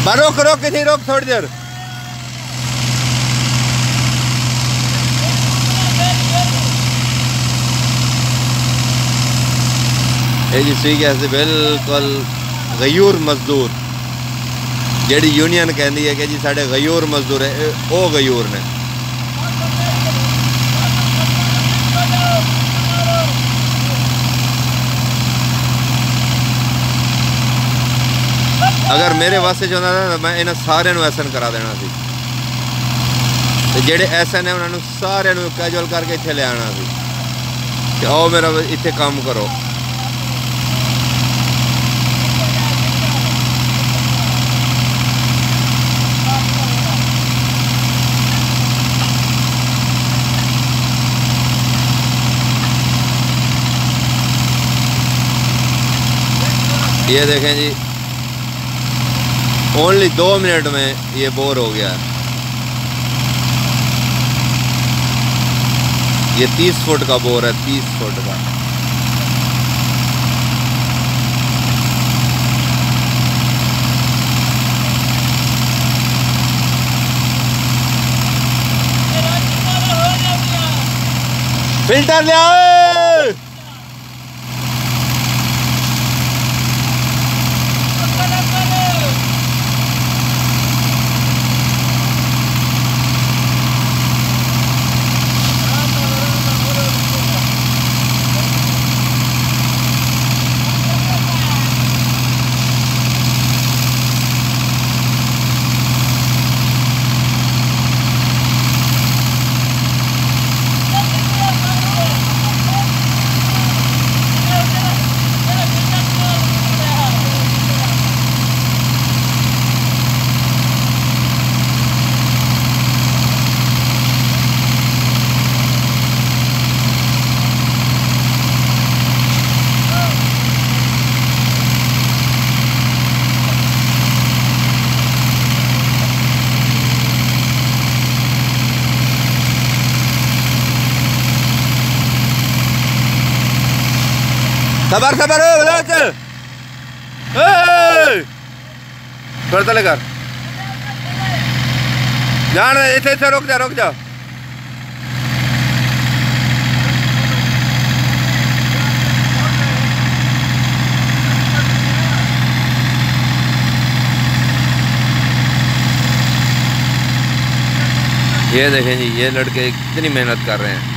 रोक रोक किसी रोक थोड़ी देर। जी सी कैसे बिल्कुल गयूर मजदूर जेडी यूनियन कहती है कि जी साढ़े गयूर मजदूर है वो गयूर ने। अगर मेरे वास्ते चाहता था मैं इन्हें सारे एसन करा देना सी ते जेडे एसन है उन्होंने सारे कैजुअल करके इत्थे ले आना सी कि आओ मेरा इत्थे काम करो। ये देखें जी ओनली 2 मिनट में ये बोर हो गया। ये 30 फुट का बोर है, 30 फुट का। फिल्टर ले आओ। सबर सबर थोड़ा तले कर जान इसे रुक जा रुक जा। ये देखें जी ये लड़के कितनी मेहनत कर रहे हैं।